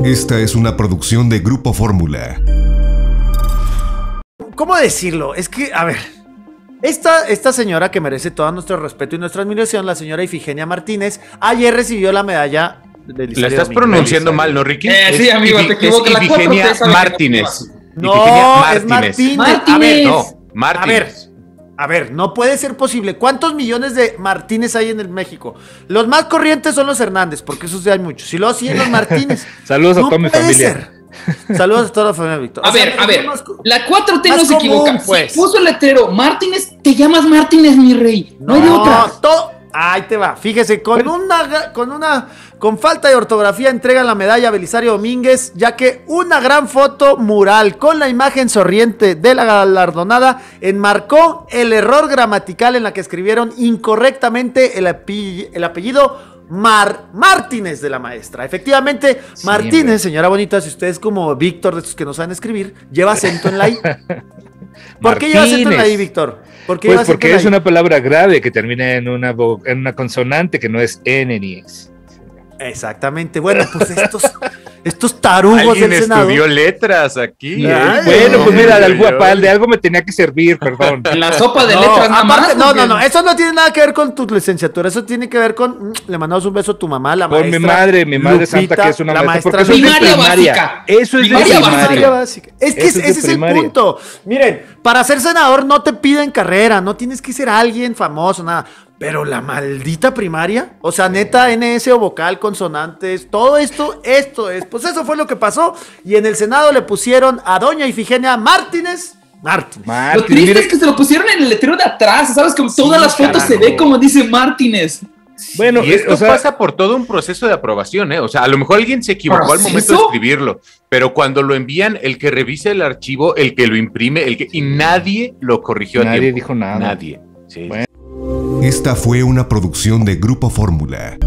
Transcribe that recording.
Esta es una producción de Grupo Fórmula. ¿Cómo decirlo? Es que, a ver, esta señora que merece todo nuestro respeto y nuestra admiración, la señora Ifigenia Martínez, ayer recibió la medalla de La estás pronunciando mal, ¿no, Ricky? Sí, amigo, te equivocas. Es Ifigenia Martínez. No, es Martínez. A ver, no, Martínez. A ver, no puede ser posible. ¿Cuántos millones de Martínez hay en el México? Los más corrientes son los Hernández, porque esos ya hay muchos. Si luego siguen los Martínez. Saludos no a toda mi familia. Saludos a toda la familia, Víctor. A ver, la 4T no se equivoca. Pues. Si puso el letrero Martínez, te llamas Martínez, mi rey. No hay de otra. Ahí te va. Fíjese, con falta de ortografía entregan la medalla a Belisario Domínguez, ya que una gran foto mural con la imagen sonriente de la galardonada enmarcó el error gramatical en la que escribieron incorrectamente el apellido Martínez de la maestra. Efectivamente, sí, Martínez, señora bonita, si usted es como Víctor, de estos que no saben escribir, lleva acento en la I. ¿Por qué lleva acento en la I, Víctor? Pues porque es una palabra grave que termina en una consonante que no es N ni S. Exactamente. Bueno, pues estos tarugos del Senado. ¿Alguien estudió letras aquí? Ay, bueno, pues mira, de algo me tenía que servir, perdón. En la sopa de letras nada más. No, eso no tiene nada que ver con tu licenciatura, eso tiene que ver con, le mandamos un beso a tu mamá, la maestra. Con mi madre Lupita, santa, que es una maestra. Primaria básica. Eso es de primaria básica. Es que ese es el punto. Miren, para ser senador no te piden carrera, no tienes que ser alguien famoso, nada. Pero la maldita primaria, o sea, neta, NS o vocal, consonantes, todo esto es, pues eso fue lo que pasó, y en el Senado le pusieron a doña Ifigenia Martínez. Lo triste es que se lo pusieron en el letrero de atrás, ¿sabes? Como todas las fotos se ve como dice Martínez. Bueno, y esto pasa por todo un proceso de aprobación, ¿eh? O sea, a lo mejor alguien se equivocó al momento de escribirlo, pero cuando lo envían, el que revisa el archivo, el que lo imprime, y nadie lo corrigió a tiempo. Nadie dijo nada. Nadie. Sí. Esta fue una producción de Grupo Fórmula.